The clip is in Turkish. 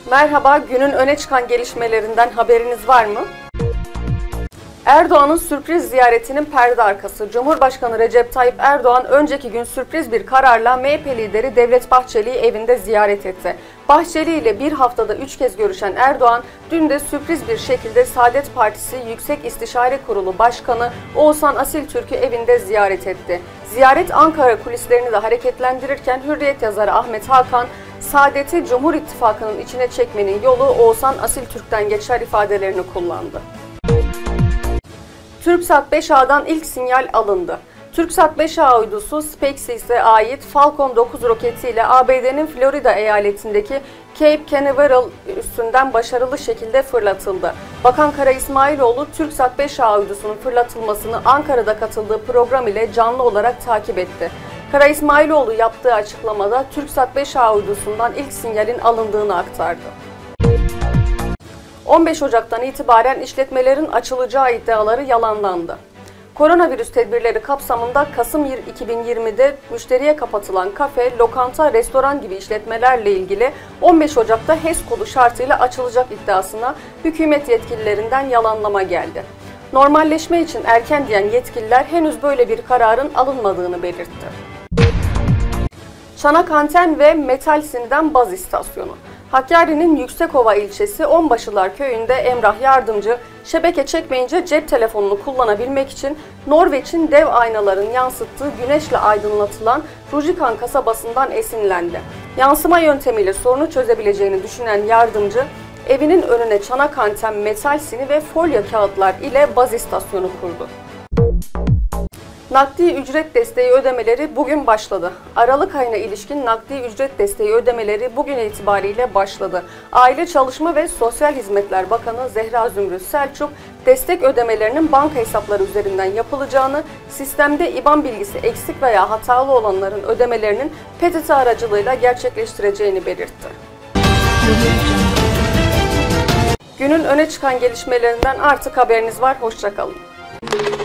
Merhaba, günün öne çıkan gelişmelerinden haberiniz var mı? Erdoğan'ın sürpriz ziyaretinin perde arkası. Cumhurbaşkanı Recep Tayyip Erdoğan önceki gün sürpriz bir kararla MHP lideri Devlet Bahçeli'yi evinde ziyaret etti. Bahçeli ile bir haftada 3 kez görüşen Erdoğan, dün de sürpriz bir şekilde Saadet Partisi Yüksek İstişare Kurulu Başkanı Oğuzhan Asiltürk'ü evinde ziyaret etti. Ziyaret Ankara kulislerini de hareketlendirirken Hürriyet yazarı Ahmet Hakan, Saadet'i Cumhur İttifakı'nın içine çekmenin yolu Oğuzhan Asiltürk'ten geçer ifadelerini kullandı. TürkSat 5A'dan ilk sinyal alındı. TürkSat 5A uydusu SpaceX'e ait Falcon 9 roketiyle ABD'nin Florida eyaletindeki Cape Canaveral üssünden başarılı şekilde fırlatıldı. Bakan Kara İsmailoğlu, TürkSat 5A uydusunun fırlatılmasını Ankara'da katıldığı program ile canlı olarak takip etti. Kara İsmailoğlu yaptığı açıklamada TürkSat 5A uydusundan ilk sinyalin alındığını aktardı. 15 Ocak'tan itibaren işletmelerin açılacağı iddiaları yalanlandı. Koronavirüs tedbirleri kapsamında Kasım 2020'de müşteriye kapatılan kafe, lokanta, restoran gibi işletmelerle ilgili 15 Ocak'ta HES kodu şartıyla açılacak iddiasına hükümet yetkililerinden yalanlama geldi. Normalleşme için erken diyen yetkililer henüz böyle bir kararın alınmadığını belirtti. Çanak anten ve metal sinirden baz istasyonu. Hakkari'nin Yüksekova ilçesi Onbaşılar köyünde Emrah Yardımcı, şebeke çekmeyince cep telefonunu kullanabilmek için Norveç'in dev aynaların yansıttığı güneşle aydınlatılan Rujikan kasabasından esinlendi. Yansıma yöntemiyle sorunu çözebileceğini düşünen Yardımcı, evinin önüne çanak anten, metal sini ve folyo kağıtlar ile baz istasyonu kurdu. Nakdi ücret desteği ödemeleri bugün başladı. Aralık ayına ilişkin nakdi ücret desteği ödemeleri bugün itibariyle başladı. Aile Çalışma ve Sosyal Hizmetler Bakanı Zehra Zümrüt Selçuk, destek ödemelerinin banka hesapları üzerinden yapılacağını, sistemde IBAN bilgisi eksik veya hatalı olanların ödemelerinin PTT aracılığıyla gerçekleştireceğini belirtti. Günün öne çıkan gelişmelerinden artık haberiniz var. Hoşça kalın.